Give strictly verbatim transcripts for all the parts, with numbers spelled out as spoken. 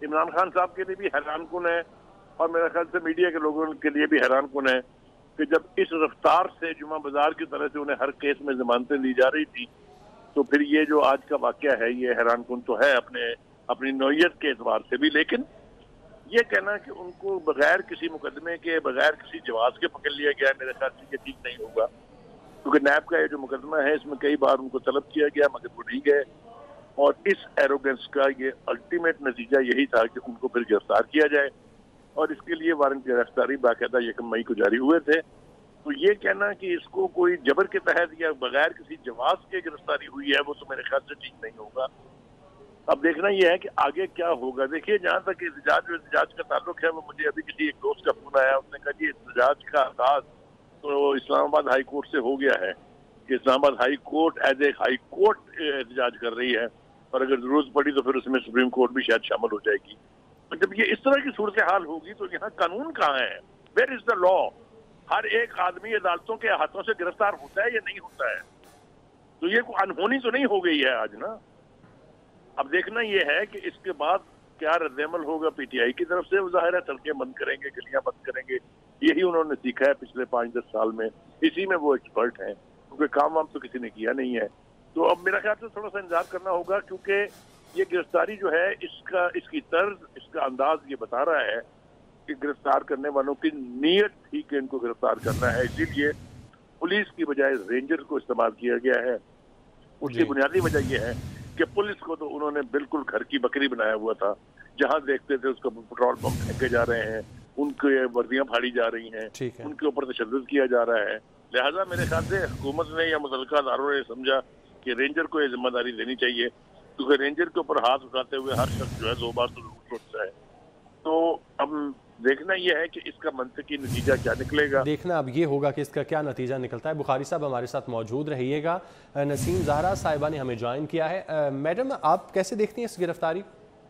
इमरान खान साहब के लिए भी हैरान कुन है और मेरे ख्याल से मीडिया के लोगों के लिए भी हैरान कुन है कि जब इस रफ्तार से जुमा बाजार की तरह से उन्हें हर केस में जमानतें दी जा रही थी, तो फिर ये जो आज का वाकया है ये हैरान कुन तो है अपने अपनी नौयत के एतबार से भी। लेकिन ये कहना कि उनको बगैर किसी मुकदमे के, बगैर किसी जवाब के पकड़ लिया गया, मेरे ख्याल से ये ठीक नहीं होगा, क्योंकि नैब का ये जो मुकदमा है इसमें कई बार उनको तलब किया गया मगर वो नहीं गए, और इस एरोगेंस का ये अल्टीमेट नतीजा यही था कि उनको फिर गिरफ्तार किया जाए, और इसके लिए वारंट की गिरफ्तारी बाकायदा यकम मई को जारी हुए थे। तो ये कहना कि इसको कोई जबर के तहत या बगैर किसी जवाब के गिरफ्तारी हुई है वो तो मेरे ख्याल से ठीक नहीं होगा। अब देखना यह है कि आगे क्या होगा। देखिए, जहाँ तक एहतजाज और एहतजाज का ताल्लुक है, वो मुझे अभी किसी एक दोस्त का फोन आया, उसने कहा जी एहतजाज का आगाज तो इस्लामाबाद हाई कोर्ट से हो गया है कि Islamabad high court as a high court एहतजाज कर रही है, और अगर जरूरत पड़ी तो फिर उसमें सुप्रीम कोर्ट भी शायद शामिल हो जाएगी। तो जब ये इस तरह की सूरत हाल होगी तो यहाँ कानून कहाँ है? Where is the law? हर एक आदमी अदालतों के हाथों से गिरफ्तार होता है या नहीं होता है? तो ये कोई अनहोनी तो नहीं हो गई है आज ना। अब देखना यह है कि इसके बाद क्या रद्द-ए-अमल होगा पीटीआई की तरफ से। वो जाहिर है सड़कें बंद करेंगे, गलियां बंद करेंगे, यही उन्होंने सीखा है पिछले पाँच दस साल में, इसी में वो एक्सपर्ट हैं, क्योंकि काम वाम तो किसी ने किया नहीं है। तो अब मेरा ख्याल से थोड़ा सा इंतजार करना होगा, क्योंकि ये गिरफ्तारी जो है इसका इसकी तर्ज, इसका अंदाज ये बता रहा है कि गिरफ्तार करने वालों की नीयत थी कि इनको गिरफ्तार करना है, इसीलिए पुलिस की बजाय रेंजर को इस्तेमाल किया गया है। उसकी बुनियादी वजह यह है कि पुलिस को तो उन्होंने बिल्कुल घर की बकरी बनाया हुआ था, जहां देखते थे उसको पेट्रोल पंप फेंके जा रहे हैं, उनके वर्दियां फाड़ी जा रही हैं, उनके ऊपर तशद्दुद किया जा रहा है। लिहाजा मेरे ख्याल से हुकूमत ने या मुतल्लिका अदारों ने समझा कि रेंजर को ये जिम्मेदारी देनी चाहिए, क्योंकि रेंजर के ऊपर हाथ उठाते हुए हर शख्स जो है दो बार तो जरूर सोचता है। तो अब देखना यह है कि इसका मंतकी नतीजा क्या निकलेगा। देखना अब ये होगा कि इसका क्या नतीजा निकलता है। बुखारी साहब हमारे साथ मौजूद रहिएगा। नसीम ज़हरा साहिबा ने हमें ज्वाइन किया है। मैडम, आप कैसे देखती हैं इस गिरफ्तारी?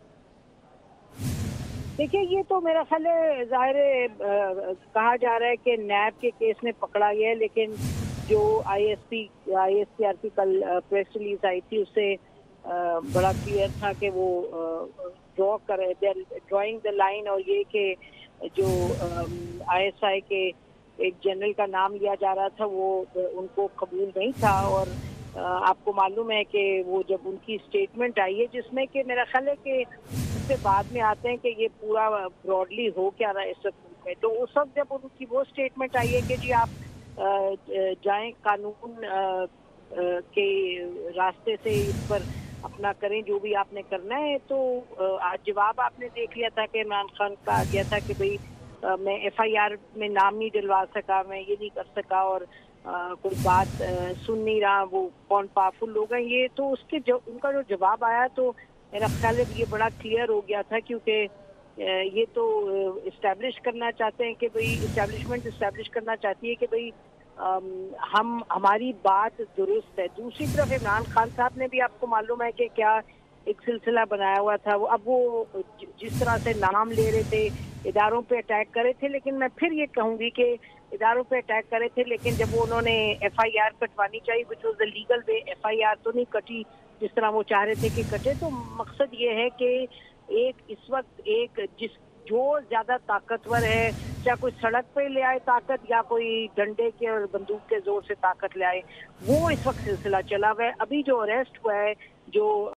देखिए, ये तो मेरा ख्याल है ज़ाहिर कहा जा रहा है कि नैब के केस में पकड़ा गया है, लेकिन जो आईएसपी आईएसपीआरपी कल प्रेस रिलीज आई थी उससे बड़ा क्लियर था कि वो ड्रॉ कर ड्राइंग द लाइन, और ये कि जो आईएसआई के एक जनरल का नाम लिया जा रहा था वो उनको कबूल नहीं था। और आपको मालूम है कि वो जब उनकी स्टेटमेंट आई है जिसमें कि मेरा ख्याल है कि उसके बाद में आते हैं कि ये पूरा ब्रॉडली हो क्या रहा है इस वक्त में, तो उस वक्त जब उनकी वो स्टेटमेंट आई है कि जी आप जाएं कानून के रास्ते से इस पर अपना करें जो भी आपने करना है, तो आज जवाब आपने देख लिया था कि इमरान खान का आ गया था कि भाई मैं एफआईआर में नाम नहीं दिलवा सका, मैं ये नहीं कर सका, और आ, कोई बात आ, सुन नहीं रहा, वो कौन पावरफुल लोग हैं ये। तो उसके जो उनका जो जवाब आया तो मेरा ख्याल है ये बड़ा क्लियर हो गया था, क्योंकि ये तो इस्टेब्लिश करना चाहते हैं कि भाई इस्टेब्लिशमेंट इस्टेब्लिश करना चाहती है कि भाई हम हमारी बात दुरुस्त है। दूसरी तरफ इमरान खान साहब ने भी आपको मालूम है कि क्या एक सिलसिला बनाया हुआ था। वो अब वो जिस तरह से नाम ले रहे थे, इदारों पे अटैक कर रहे थे, लेकिन मैं फिर ये कहूँगी कि इदारों पे अटैक कर रहे थे, लेकिन जब वो उन्होंने एफआईआर कटवानी चाहिए which was the legal way, FIR तो नहीं कटी जिस तरह वो चाह रहे थे कि कटे। तो मकसद ये है कि एक इस वक्त एक जिस जो ज्यादा ताकतवर है, चाहे कोई सड़क पे ले आए ताकत या कोई डंडे के और बंदूक के जोर से ताकत ले आए, वो इस वक्त सिलसिला चला हुआ है। अभी जो अरेस्ट हुआ है, जो